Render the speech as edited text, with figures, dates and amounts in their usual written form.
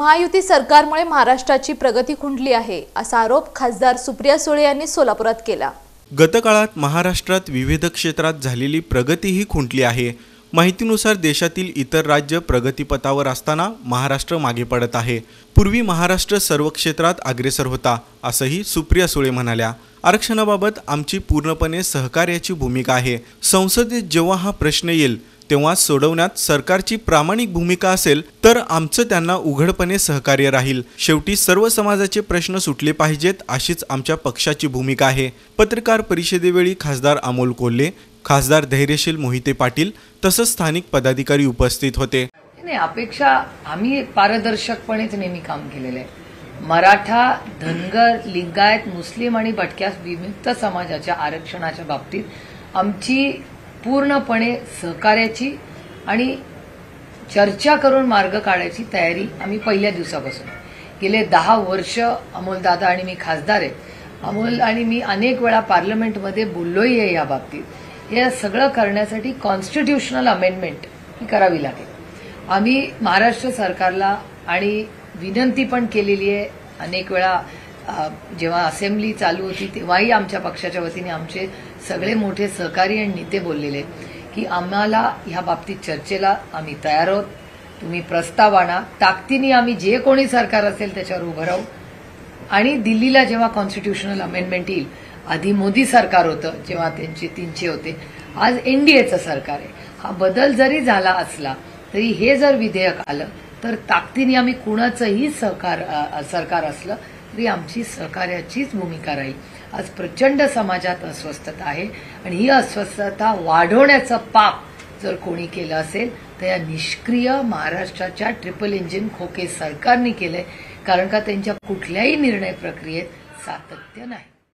महायुती सरकारमुळे महाराष्ट्राची प्रगती खुंटली आहे असा आरोप खासदार सुप्रिया सुळे यांनी सोलापुरात केला। गतकाळात महाराष्ट्रात विविध क्षेत्रात झालेली प्रगती ही खुंटली आहे। माहितीनुसार देशातील इतर राज्य प्रगतीपथावर असताना महाराष्ट्र मागे पडत आहे। पूर्वी महाराष्ट्र सर्व क्षेत्रात अग्रेसर होता असंही सुप्रिया सुळे म्हणाल्या। आरक्षणाबाबत आमची पूर्णपणे सहकार्याची भूमिका आहे। संसदेत जेव्हा हा प्रश्न येईल तेव्हा सोडवण्यात सरकारची प्रामाणिक भूमिका असेल तर आमचं त्यांना उघडपणे सहकार्य राहील। शेवटी सर्व समाजाचे प्रश्न सुटले पाहिजेत अशीच आमच्या पक्षाची भूमिका आहे। पत्रकार परिषदेवेळी खासदार अमोल कोल्हे, खासदार धैर्यशील मोहिते पाटील तसंच स्थानिक पदाधिकारी उपस्थित होते। अपेक्षा आम्ही पारदर्शकपणेच नेहमी काम केलेलं आहे। मराठा, धनगर, लिंगायत, मुस्लिम आणि भटक्या विमुक्त समाजाच्या आरक्षणाच्या बाबतीत आमची पूर्णपणे सहकार्याची आणि चर्चा करून मार्ग काढायची तयारी आम्ही पहिल्या दिवसापासून गेले 10 वर्ष अमोलदादा आणि मी खासदार आहे। अमोल आणि मी अनेक वेळा पार्लमेंटमध्ये बोललोही आहे या बाबतीत। हे सगळं करण्यासाठी कॉन्स्टिट्यूशनल अमेंडमेंट ही करावी लागेल। आम्ही महाराष्ट्र सरकारला आणि विनंती पण केलेली आहे अनेक वेळा। जेव्हा असेंब्ली चालू होती तेव्हाही आमच्या पक्षाच्या वतीने आमचे सगळे मोठे सहकारी आणि नेते बोललेले की आम्हाला ह्या बाबतीत चर्चेला आम्ही तयार आहोत। तुम्ही प्रस्ताव आणा, ताकदीने आम्ही जे कोणी सरकार असेल त्याच्यावर उभं राहू। आणि दिल्लीला जेव्हा कॉन्स्टिट्यूशनल अमेंडमेंट येईल, आधी मोदी सरकार होतं जेव्हा त्यांचे 300 होते, आज एनडीएचं सरकार आहे। हा बदल जरी झाला असला तरी हे जर विधेयक आलं तर ताकदीने आम्ही कुणाचंही सरकार असलं तरी आमची सहकार्याचीच भूमिका राहील। आज प्रचंड समाजात अस्वस्थता आहे आणि ही अस्वस्थता वाढवण्याचं पाप जर कोणी केलं असेल तर या निष्क्रिय महाराष्ट्राच्या ट्रिपल इंजिन खोके सरकारने केलंय। कारण का त्यांच्या कुठल्याही निर्णय प्रक्रियेत सातत्य नाही।